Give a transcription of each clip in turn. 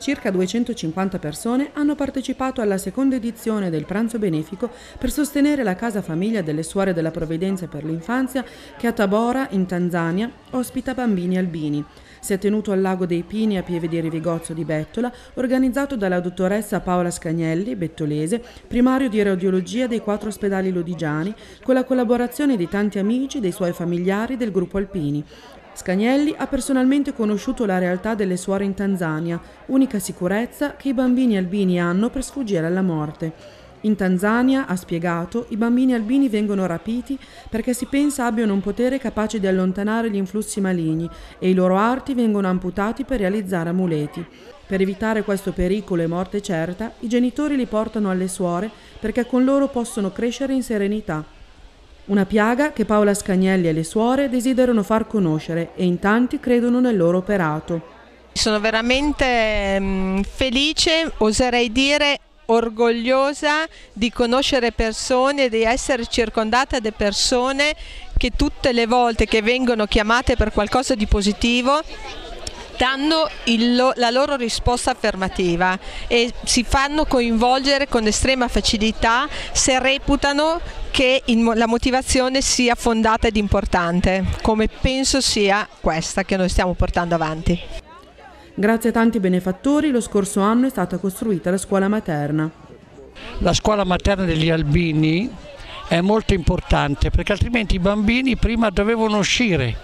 Circa 250 persone hanno partecipato alla seconda edizione del pranzo benefico per sostenere la casa famiglia delle Suore della Provvidenza per l'Infanzia che a Tabora, in Tanzania, ospita bambini albini. Si è tenuto al Lago dei Pini a Pieve di Rivigozzo di Bettola, organizzato dalla dottoressa Paola Scagnelli, bettolese, primario di radiologia dei 4 ospedali lodigiani, con la collaborazione di tanti amici, dei suoi familiari del gruppo Alpini. Scagnelli ha personalmente conosciuto la realtà delle suore in Tanzania, unica sicurezza che i bambini albini hanno per sfuggire alla morte. In Tanzania, ha spiegato, i bambini albini vengono rapiti perché si pensa abbiano un potere capace di allontanare gli influssi maligni e i loro arti vengono amputati per realizzare amuleti. Per evitare questo pericolo e morte certa, i genitori li portano alle suore perché con loro possono crescere in serenità. Una piaga che Paola Scagnelli e le suore desiderano far conoscere e in tanti credono nel loro operato. Sono veramente felice, oserei dire orgogliosa di conoscere persone e di essere circondata da persone che tutte le volte che vengono chiamate per qualcosa di positivo danno la loro risposta affermativa e si fanno coinvolgere con estrema facilità se reputano che la motivazione sia fondata ed importante, come penso sia questa che noi stiamo portando avanti. Grazie a tanti benefattori, lo scorso anno è stata costruita la scuola materna. La scuola materna degli albini è molto importante perché altrimenti i bambini prima dovevano uscire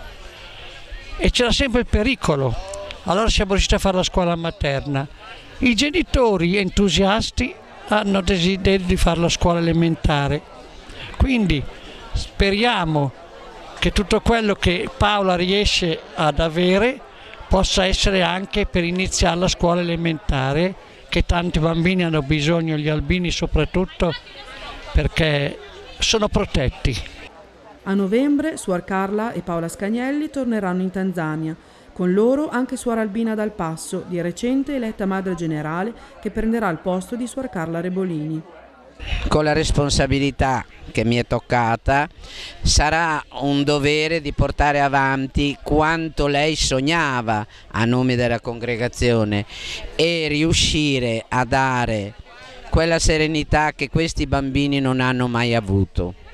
e c'era sempre il pericolo. Allora siamo riusciti a fare la scuola materna. I genitori entusiasti hanno desiderio di fare la scuola elementare. Quindi speriamo che tutto quello che Paola riesce ad avere possa essere anche per iniziare la scuola elementare, che tanti bambini hanno bisogno, gli albini soprattutto, perché sono protetti. A novembre Suor Carla e Paola Scagnelli torneranno in Tanzania. Con loro anche Suor Albina Dal Passo, di recente eletta madre generale, che prenderà il posto di Suor Carla Rebolini. Con la responsabilità che mi è toccata sarà un dovere di portare avanti quanto lei sognava a nome della congregazione e riuscire a dare quella serenità che questi bambini non hanno mai avuto.